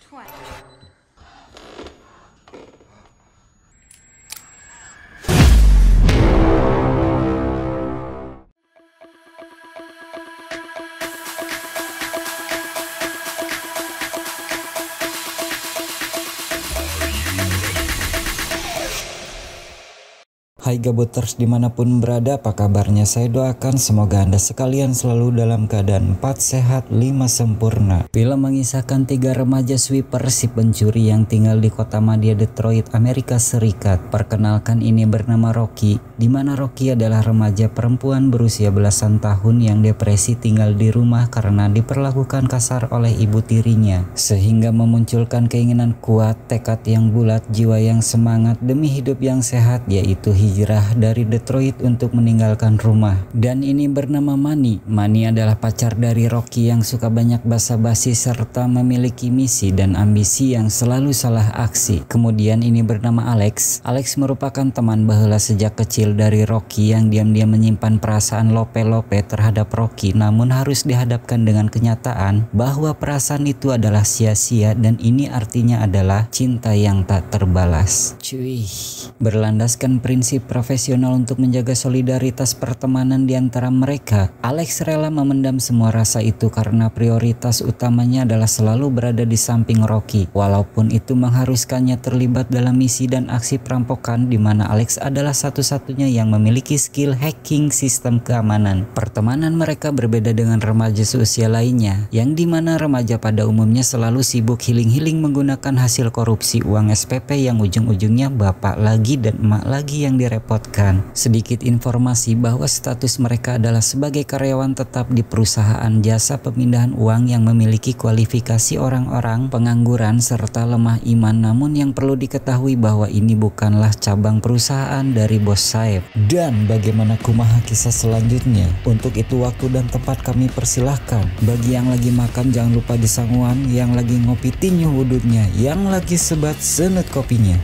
Hai Gabuters dimanapun berada, apa kabarnya? Saya doakan semoga Anda sekalian selalu dalam keadaan 4 sehat 5 sempurna. Film mengisahkan 3 remaja sweeper si pencuri yang tinggal di kota madya Detroit, Amerika Serikat. Perkenalkan, ini bernama Rocky, di mana Rocky adalah remaja perempuan berusia belasan tahun yang depresi tinggal di rumah karena diperlakukan kasar oleh ibu tirinya, sehingga memunculkan keinginan kuat, tekad yang bulat, jiwa yang semangat demi hidup yang sehat, yaitu hijrah dari Detroit untuk meninggalkan rumah. Dan ini bernama Manny. Manny adalah pacar dari Rocky yang suka banyak basa-basi serta memiliki misi dan ambisi yang selalu salah aksi. Kemudian ini bernama Alex. Alex merupakan teman baheula sejak kecil dari Rocky yang diam-diam menyimpan perasaan lope-lope terhadap Rocky, namun harus dihadapkan dengan kenyataan bahwa perasaan itu adalah sia-sia dan ini artinya adalah cinta yang tak terbalas. Cuy, berlandaskan prinsip profesional untuk menjaga solidaritas pertemanan di antara mereka, Alex rela memendam semua rasa itu karena prioritas utamanya adalah selalu berada di samping Rocky, walaupun itu mengharuskannya terlibat dalam misi dan aksi perampokan di mana Alex adalah satu-satunya yang memiliki skill hacking sistem keamanan. Pertemanan mereka berbeda dengan remaja seusia lainnya, yang dimana remaja pada umumnya selalu sibuk healing-healing menggunakan hasil korupsi uang SPP yang ujung-ujungnya bapak lagi dan emak lagi yang direpotkan. Sedikit informasi bahwa status mereka adalah sebagai karyawan tetap di perusahaan jasa pemindahan uang yang memiliki kualifikasi orang-orang pengangguran serta lemah iman, namun yang perlu diketahui bahwa ini bukanlah cabang perusahaan dari bos Saeb. Dan bagaimana kumaha kisah selanjutnya? Untuk itu waktu dan tempat kami persilahkan. Bagi yang lagi makan jangan lupa disanguan, yang lagi ngopi tinyuh wudhunya, yang lagi sebat senet kopinya.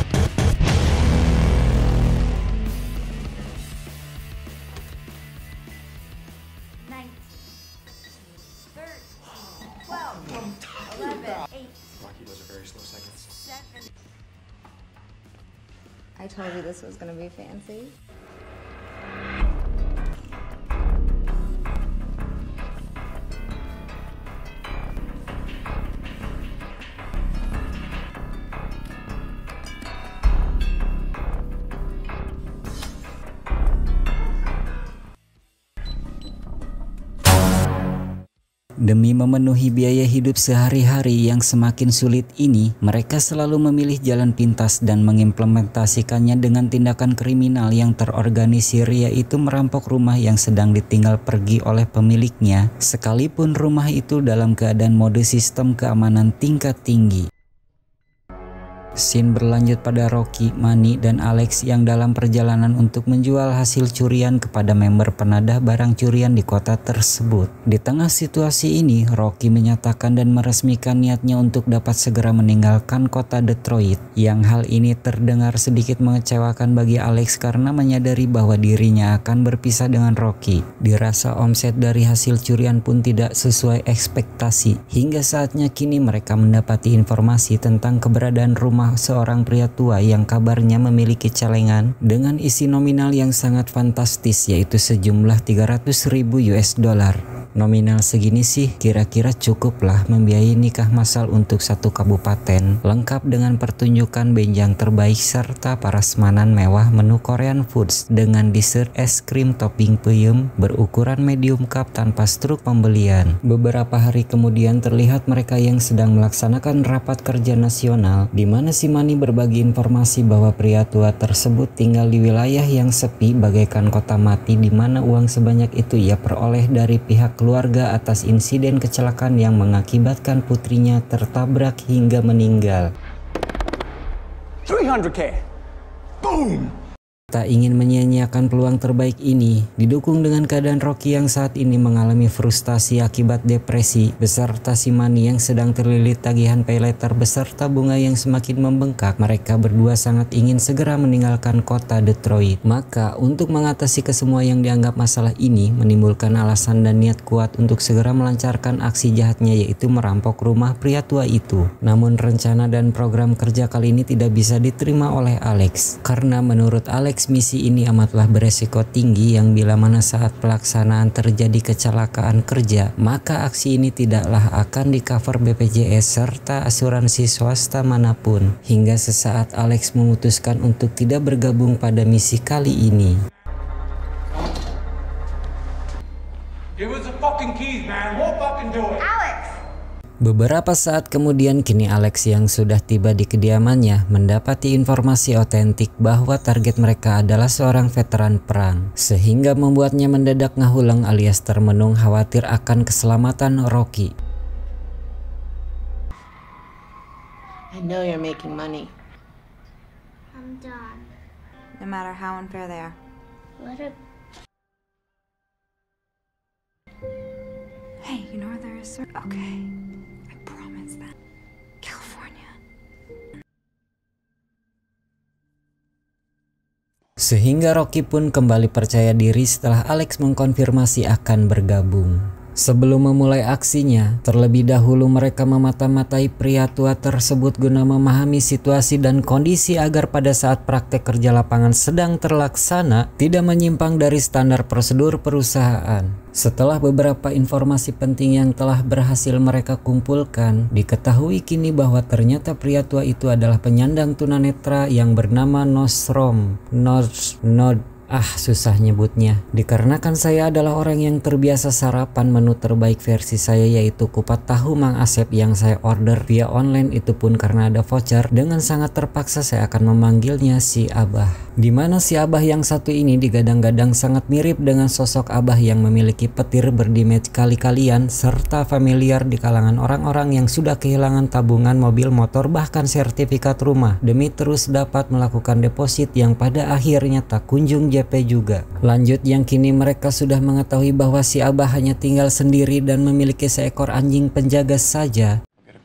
I told you this was gonna be fancy. Demi memenuhi biaya hidup sehari-hari yang semakin sulit ini, mereka selalu memilih jalan pintas dan mengimplementasikannya dengan tindakan kriminal yang terorganisir, yaitu merampok rumah yang sedang ditinggal pergi oleh pemiliknya, sekalipun rumah itu dalam keadaan mode sistem keamanan tingkat tinggi. Scene berlanjut pada Rocky, Manny, dan Alex yang dalam perjalanan untuk menjual hasil curian kepada member penadah barang curian di kota tersebut. Di tengah situasi ini, Rocky menyatakan dan meresmikan niatnya untuk dapat segera meninggalkan kota Detroit. Yang hal ini terdengar sedikit mengecewakan bagi Alex karena menyadari bahwa dirinya akan berpisah dengan Rocky. Dirasa omset dari hasil curian pun tidak sesuai ekspektasi. Hingga saatnya kini mereka mendapati informasi tentang keberadaan rumah seorang pria tua yang kabarnya memiliki celengan dengan isi nominal yang sangat fantastis, yaitu sejumlah 300.000 US dollar. Nominal segini sih kira-kira cukuplah membiayai nikah massal untuk satu kabupaten, lengkap dengan pertunjukan benjang terbaik serta prasmanan mewah menu Korean Foods dengan dessert es krim topping peyem berukuran medium cup tanpa struk pembelian. Beberapa hari kemudian terlihat mereka yang sedang melaksanakan rapat kerja nasional, di mana si Manny berbagi informasi bahwa pria tua tersebut tinggal di wilayah yang sepi bagaikan kota mati, di mana uang sebanyak itu ia peroleh dari pihak keluarga atas insiden kecelakaan yang mengakibatkan putrinya tertabrak hingga meninggal. 300K. Boom. Tak ingin menyia-nyiakan peluang terbaik ini, didukung dengan keadaan Rocky yang saat ini mengalami frustasi akibat depresi, beserta si Manny yang sedang terlilit tagihan paylater beserta bunga yang semakin membengkak, mereka berdua sangat ingin segera meninggalkan kota Detroit. Maka, untuk mengatasi kesemua yang dianggap masalah ini, menimbulkan alasan dan niat kuat untuk segera melancarkan aksi jahatnya, yaitu merampok rumah pria tua itu. Namun rencana dan program kerja kali ini tidak bisa diterima oleh Alex, karena menurut Alex misi ini amatlah beresiko tinggi yang bila mana saat pelaksanaan terjadi kecelakaan kerja, maka aksi ini tidaklah akan di-cover BPJS serta asuransi swasta manapun. Hingga sesaat Alex memutuskan untuk tidak bergabung pada misi kali ini. Give us the fucking keys, man. We'll fucking do it. Alex! Beberapa saat kemudian kini Alex yang sudah tiba di kediamannya mendapati informasi otentik bahwa target mereka adalah seorang veteran perang, sehingga membuatnya mendadak ngahulang alias termenung khawatir akan keselamatan Rocky. I know you're making money. I'm done. No matter how unfair they are. What a Hey, you know where there is... Okay. I promise that. California. Sehingga Rocky pun kembali percaya diri setelah Alex mengkonfirmasi akan bergabung. Sebelum memulai aksinya, terlebih dahulu mereka memata-matai pria tua tersebut guna memahami situasi dan kondisi agar pada saat praktek kerja lapangan sedang terlaksana tidak menyimpang dari standar prosedur perusahaan. Setelah beberapa informasi penting yang telah berhasil mereka kumpulkan, diketahui kini bahwa ternyata pria tua itu adalah penyandang tunanetra yang bernama Nostrom. Susah nyebutnya. Dikarenakan saya adalah orang yang terbiasa sarapan menu terbaik versi saya, yaitu kupat tahu Mang Asep yang saya order via online, itu pun karena ada voucher. Dengan sangat terpaksa saya akan memanggilnya si Abah. Dimana si Abah yang satu ini digadang-gadang sangat mirip dengan sosok Abah yang memiliki petir berdimage kali-kalian serta familiar di kalangan orang-orang yang sudah kehilangan tabungan mobil, motor, bahkan sertifikat rumah demi terus dapat melakukan deposit yang pada akhirnya tak kunjung juga. Lanjut yang kini mereka sudah mengetahui bahwa si Abah hanya tinggal sendiri dan memiliki seekor anjing penjaga saja.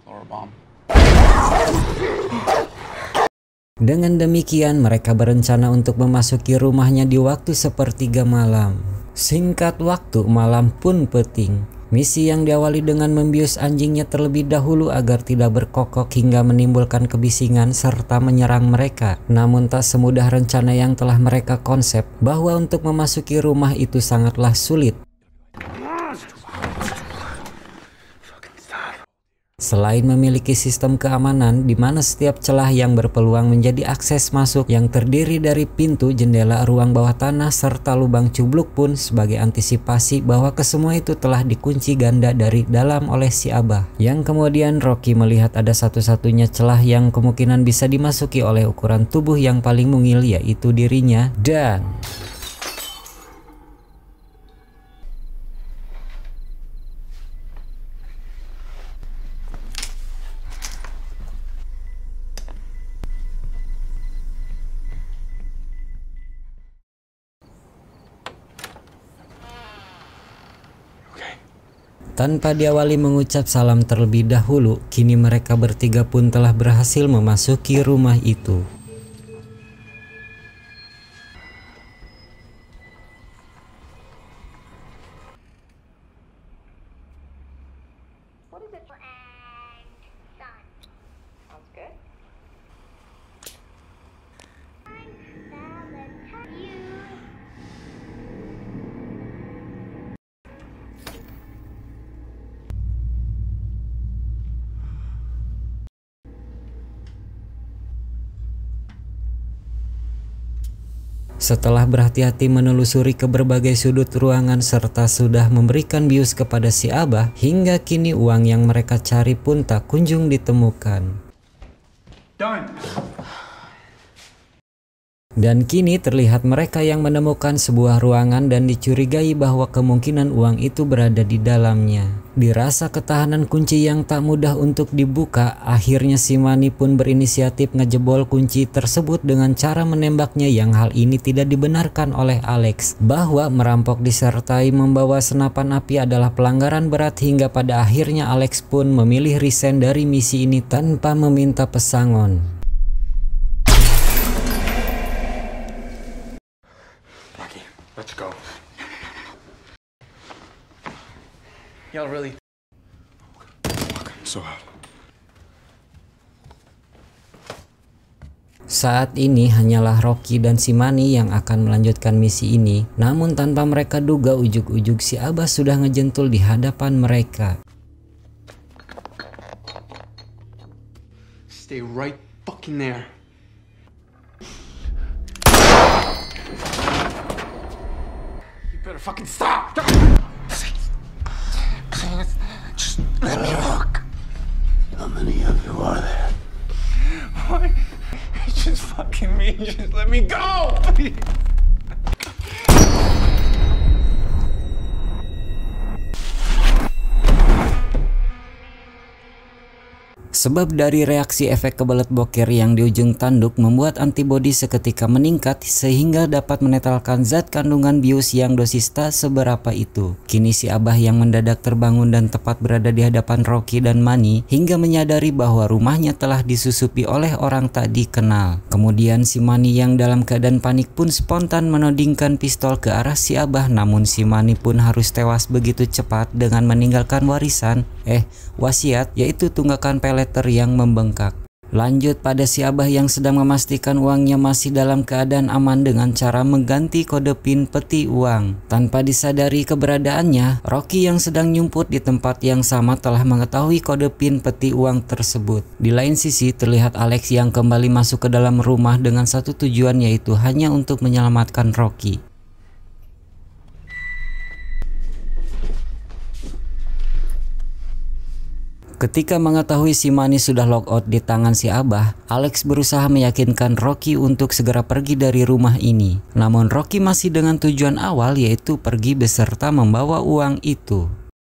Dengan demikian mereka berencana untuk memasuki rumahnya di waktu sepertiga malam. Singkat waktu malam pun peting. Misi yang diawali dengan membius anjingnya terlebih dahulu agar tidak berkokok hingga menimbulkan kebisingan serta menyerang mereka. Namun tak semudah rencana yang telah mereka konsep, bahwa untuk memasuki rumah itu sangatlah sulit. Selain memiliki sistem keamanan di mana setiap celah yang berpeluang menjadi akses masuk yang terdiri dari pintu, jendela, ruang bawah tanah, serta lubang cubluk pun sebagai antisipasi bahwa kesemua itu telah dikunci ganda dari dalam oleh si Abah. Yang kemudian Rocky melihat ada satu-satunya celah yang kemungkinan bisa dimasuki oleh ukuran tubuh yang paling mungil, yaitu dirinya, dan tanpa diawali mengucap salam terlebih dahulu, kini mereka bertiga pun telah berhasil memasuki rumah itu. Setelah berhati-hati menelusuri ke berbagai sudut ruangan serta sudah memberikan bius kepada si Abah, hingga kini uang yang mereka cari pun tak kunjung ditemukan. Done. Dan kini terlihat mereka yang menemukan sebuah ruangan dan dicurigai bahwa kemungkinan uang itu berada di dalamnya. Dirasa ketahanan kunci yang tak mudah untuk dibuka, akhirnya si Manny pun berinisiatif ngejebol kunci tersebut dengan cara menembaknya, yang hal ini tidak dibenarkan oleh Alex. Bahwa merampok disertai membawa senapan api adalah pelanggaran berat, hingga pada akhirnya Alex pun memilih resign dari misi ini tanpa meminta pesangon. Let's go. Y'all really... So hot. Saat ini hanyalah Rocky dan si Manny yang akan melanjutkan misi ini, namun tanpa mereka duga ujug-ujug si Abah sudah ngejentul di hadapan mereka. Stay right fucking there. Better fucking stop! Please, just let me walk. How many of you are there? What? It's just fucking me. Just let me go! Sebab dari reaksi efek kebelet boker yang di ujung tanduk membuat antibodi seketika meningkat sehingga dapat menetralkan zat kandungan bius yang dosis tak seberapa itu. Kini si Abah yang mendadak terbangun dan tepat berada di hadapan Rocky dan Manny hingga menyadari bahwa rumahnya telah disusupi oleh orang tak dikenal. Kemudian si Manny yang dalam keadaan panik pun spontan menodingkan pistol ke arah si Abah, namun si Manny pun harus tewas begitu cepat dengan meninggalkan wasiat, yaitu tunggakan pelet yang membengkak. Lanjut pada si Abah yang sedang memastikan uangnya masih dalam keadaan aman dengan cara mengganti kode PIN peti uang. Tanpa disadari keberadaannya, Rocky yang sedang nyumput di tempat yang sama telah mengetahui kode PIN peti uang tersebut. Di lain sisi terlihat Alex yang kembali masuk ke dalam rumah dengan satu tujuan, yaitu hanya untuk menyelamatkan Rocky. Ketika mengetahui si Manny sudah logout di tangan si Abah, Alex berusaha meyakinkan Rocky untuk segera pergi dari rumah ini. Namun Rocky masih dengan tujuan awal, yaitu pergi beserta membawa uang itu.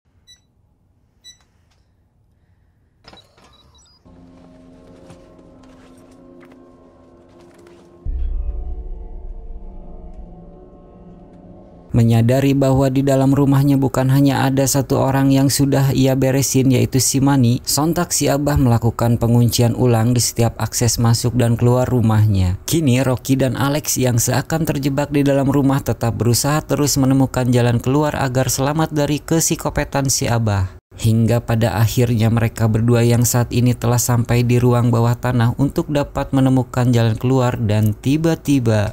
Menyadari bahwa di dalam rumahnya bukan hanya ada satu orang yang sudah ia beresin, yaitu si Manny, sontak si Abah melakukan penguncian ulang di setiap akses masuk dan keluar rumahnya. Kini Rocky dan Alex yang seakan terjebak di dalam rumah tetap berusaha terus menemukan jalan keluar agar selamat dari kesikopetan si Abah. Hingga pada akhirnya mereka berdua yang saat ini telah sampai di ruang bawah tanah untuk dapat menemukan jalan keluar, dan tiba-tiba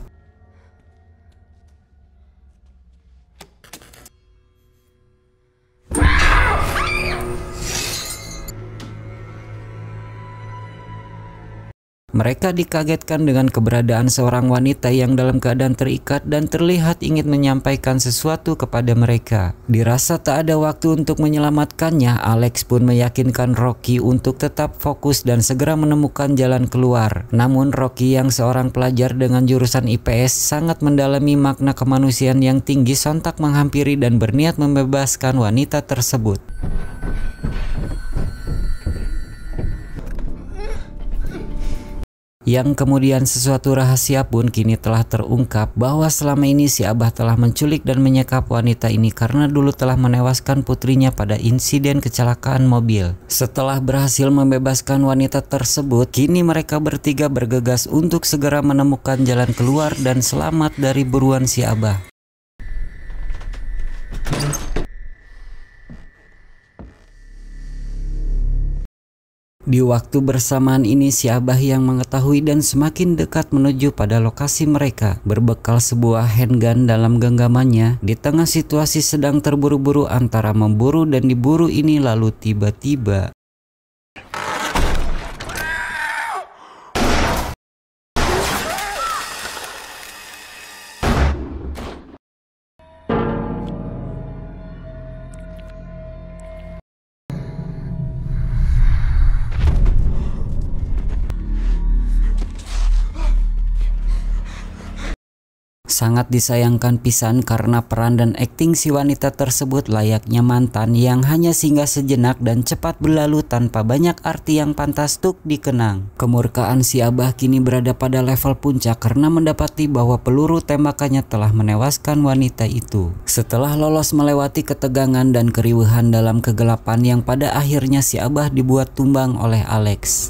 mereka dikagetkan dengan keberadaan seorang wanita yang dalam keadaan terikat dan terlihat ingin menyampaikan sesuatu kepada mereka. Dirasa tak ada waktu untuk menyelamatkannya, Alex pun meyakinkan Rocky untuk tetap fokus dan segera menemukan jalan keluar. Namun Rocky yang seorang pelajar dengan jurusan IPS sangat mendalami makna kemanusiaan yang tinggi sontak menghampiri dan berniat membebaskan wanita tersebut. Yang kemudian sesuatu rahasia pun kini telah terungkap bahwa selama ini si Abah telah menculik dan menyekap wanita ini karena dulu telah menewaskan putrinya pada insiden kecelakaan mobil. Setelah berhasil membebaskan wanita tersebut, kini mereka bertiga bergegas untuk segera menemukan jalan keluar dan selamat dari buruan si Abah. Di waktu bersamaan ini si Abah yang mengetahui dan semakin dekat menuju pada lokasi mereka, berbekal sebuah handgun dalam genggamannya. Di tengah situasi sedang terburu-buru antara memburu dan diburu ini, lalu tiba-tiba Sangat disayangkan pisan karena peran dan akting si wanita tersebut layaknya mantan yang hanya singgah sejenak dan cepat berlalu tanpa banyak arti yang pantas untuk dikenang. Kemurkaan si Abah kini berada pada level puncak karena mendapati bahwa peluru tembakannya telah menewaskan wanita itu. Setelah lolos melewati ketegangan dan keriuhan dalam kegelapan yang pada akhirnya si Abah dibuat tumbang oleh Alex.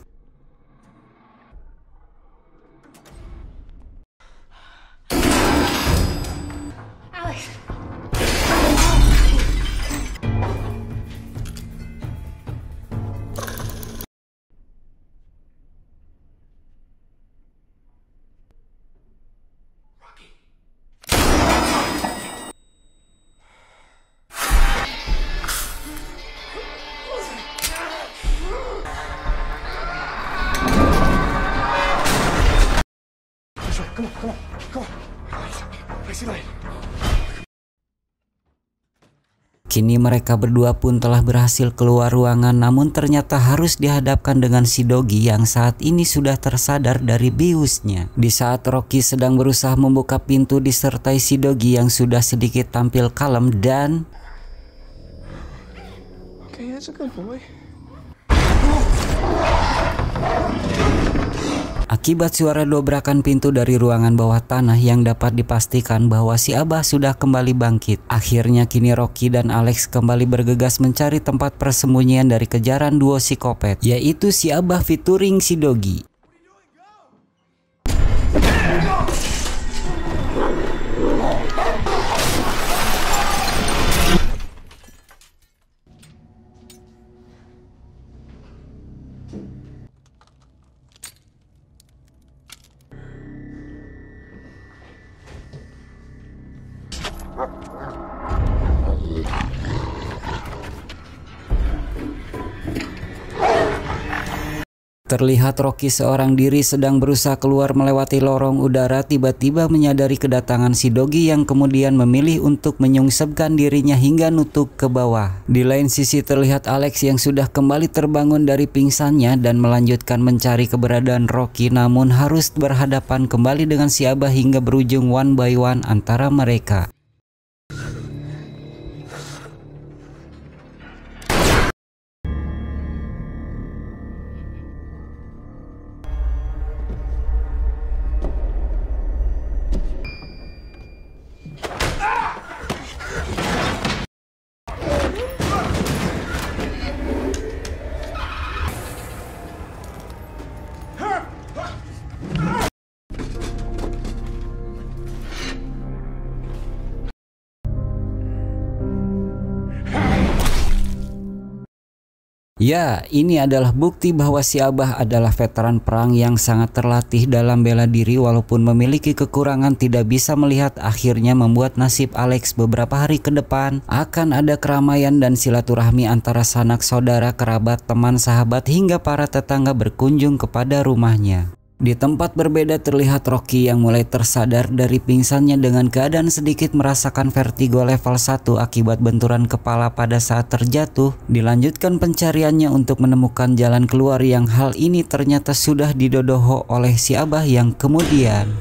Kini mereka berdua pun telah berhasil keluar ruangan, namun ternyata harus dihadapkan dengan si Doggy yang saat ini sudah tersadar dari biusnya. Di saat Rocky sedang berusaha membuka pintu disertai si Doggy yang sudah sedikit tampil kalem dan... Okay, that's a good boy. Akibat suara dobrakan pintu dari ruangan bawah tanah yang dapat dipastikan bahwa si Abah sudah kembali bangkit. Akhirnya kini Rocky dan Alex kembali bergegas mencari tempat persembunyian dari kejaran duo psikopat, yaitu si Abah featuring si Doggy. Terlihat Rocky seorang diri sedang berusaha keluar melewati lorong udara, tiba-tiba menyadari kedatangan si Doggy yang kemudian memilih untuk menyungsepkan dirinya hingga nutup ke bawah. Di lain sisi terlihat Alex yang sudah kembali terbangun dari pingsannya dan melanjutkan mencari keberadaan Rocky, namun harus berhadapan kembali dengan si Abah hingga berujung one by one antara mereka. Ya, ini adalah bukti bahwa si Abah adalah veteran perang yang sangat terlatih dalam bela diri, walaupun memiliki kekurangan tidak bisa melihat akhirnya membuat nasib Alex beberapa hari ke depan akan ada keramaian dan silaturahmi antara sanak saudara, kerabat, teman, sahabat hingga para tetangga berkunjung kepada rumahnya. Di tempat berbeda terlihat Rocky yang mulai tersadar dari pingsannya dengan keadaan sedikit merasakan vertigo level 1 akibat benturan kepala pada saat terjatuh. Dilanjutkan pencariannya untuk menemukan jalan keluar yang hal ini ternyata sudah didodoho oleh si Abah yang kemudian...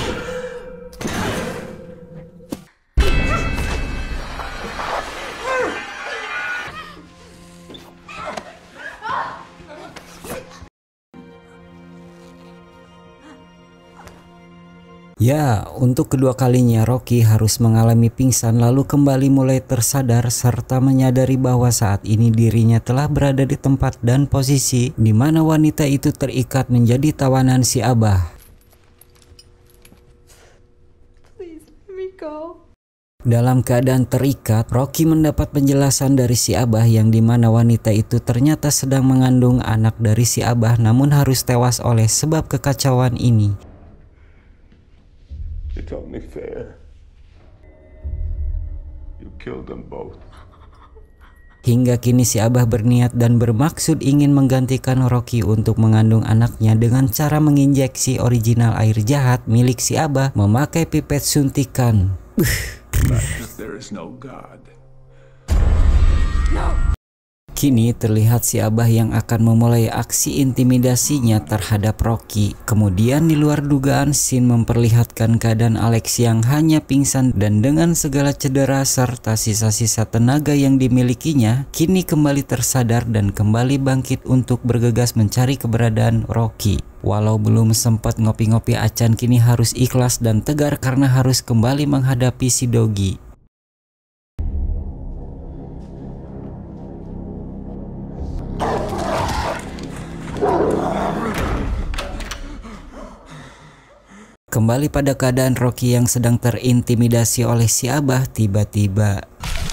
Ya, untuk kedua kalinya Rocky harus mengalami pingsan lalu kembali mulai tersadar serta menyadari bahwa saat ini dirinya telah berada di tempat dan posisi di mana wanita itu terikat menjadi tawanan si Abah. Please let me go. Dalam keadaan terikat, Rocky mendapat penjelasan dari si Abah yang dimana wanita itu ternyata sedang mengandung anak dari si Abah namun harus tewas oleh sebab kekacauan ini. It's only fair. You killed them both. Hingga kini si Abah berniat dan bermaksud ingin menggantikan Rocky untuk mengandung anaknya dengan cara menginjeksi original air jahat milik si Abah memakai pipet suntikan. There is no God. Kini terlihat si Abah yang akan memulai aksi intimidasinya terhadap Rocky. Kemudian di luar dugaan, scene memperlihatkan keadaan Alex yang hanya pingsan dan dengan segala cedera serta sisa-sisa tenaga yang dimilikinya, kini kembali tersadar dan kembali bangkit untuk bergegas mencari keberadaan Rocky. Walau belum sempat ngopi-ngopi, Acan kini harus ikhlas dan tegar karena harus kembali menghadapi si Doggy. Kembali pada keadaan Rocky yang sedang terintimidasi oleh si Abah, tiba-tiba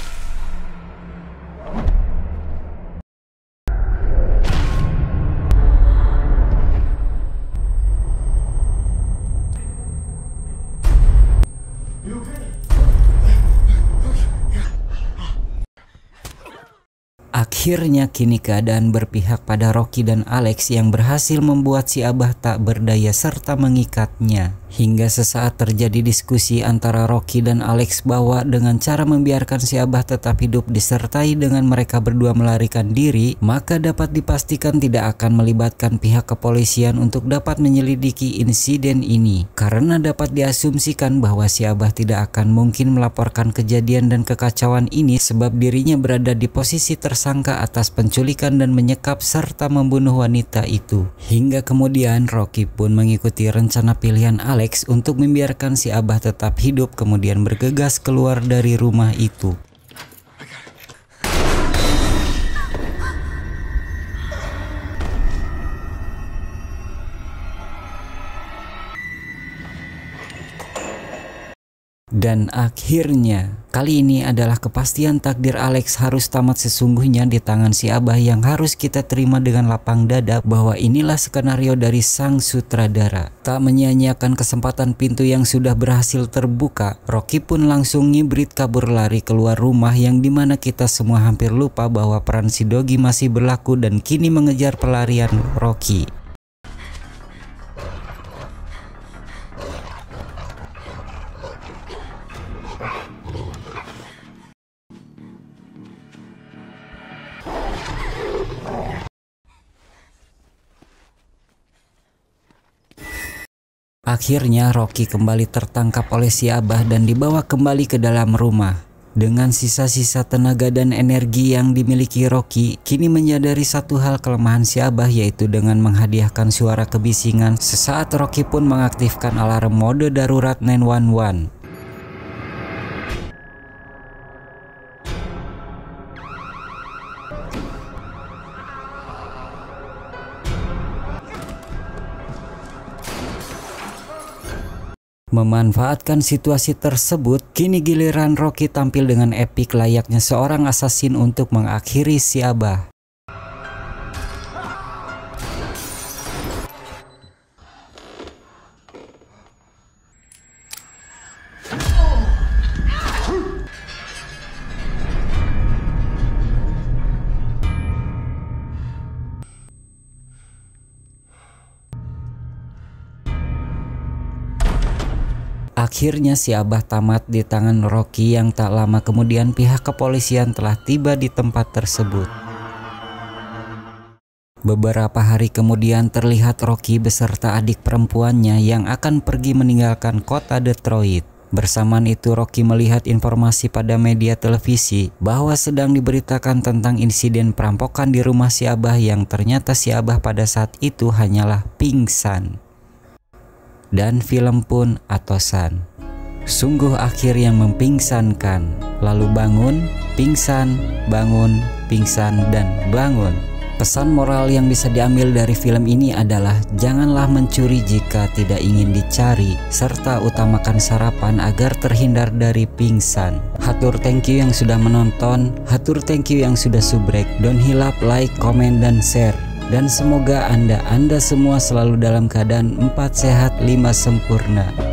akhirnya kini keadaan berpihak pada Rocky dan Alex yang berhasil membuat si Abah tak berdaya serta mengikatnya. Hingga sesaat terjadi diskusi antara Rocky dan Alex bahwa dengan cara membiarkan si Abah tetap hidup disertai dengan mereka berdua melarikan diri, maka dapat dipastikan tidak akan melibatkan pihak kepolisian untuk dapat menyelidiki insiden ini. Karena dapat diasumsikan bahwa si Abah tidak akan mungkin melaporkan kejadian dan kekacauan ini sebab dirinya berada di posisi tersangka atas penculikan dan menyekap serta membunuh wanita itu. Hingga kemudian Rocky pun mengikuti rencana pilihan Alex untuk membiarkan si Abah tetap hidup, kemudian bergegas keluar dari rumah itu. Dan akhirnya, kali ini adalah kepastian takdir Alex harus tamat sesungguhnya di tangan si Abah yang harus kita terima dengan lapang dada bahwa inilah skenario dari sang sutradara. Tak menyia-nyiakan kesempatan pintu yang sudah berhasil terbuka, Rocky pun langsung ngibrit kabur lari keluar rumah yang dimana kita semua hampir lupa bahwa peran si Doggy masih berlaku dan kini mengejar pelarian Rocky. Akhirnya Rocky kembali tertangkap oleh si Abah dan dibawa kembali ke dalam rumah. Dengan sisa-sisa tenaga dan energi yang dimiliki Rocky, kini menyadari satu hal kelemahan si Abah, yaitu dengan menghadiahkan suara kebisingan. Sesaat Rocky pun mengaktifkan alarm mode darurat 911. Memanfaatkan situasi tersebut, kini giliran Rocky tampil dengan epik layaknya seorang assassin untuk mengakhiri si Abah. Akhirnya si Abah tamat di tangan Rocky yang tak lama kemudian pihak kepolisian telah tiba di tempat tersebut. Beberapa hari kemudian terlihat Rocky beserta adik perempuannya yang akan pergi meninggalkan kota Detroit. Bersamaan itu Rocky melihat informasi pada media televisi bahwa sedang diberitakan tentang insiden perampokan di rumah si Abah yang ternyata si Abah pada saat itu hanyalah pingsan. Dan film pun atosan. Sungguh akhir yang mempingsankan. Lalu bangun, pingsan, dan bangun. Pesan moral yang bisa diambil dari film ini adalah janganlah mencuri jika tidak ingin dicari, serta utamakan sarapan agar terhindar dari pingsan. Hatur thank you yang sudah menonton, hatur thank you yang sudah subrek. Don't hilap like, comment, dan share. Dan semoga Anda semua selalu dalam keadaan 4 sehat 5 sempurna.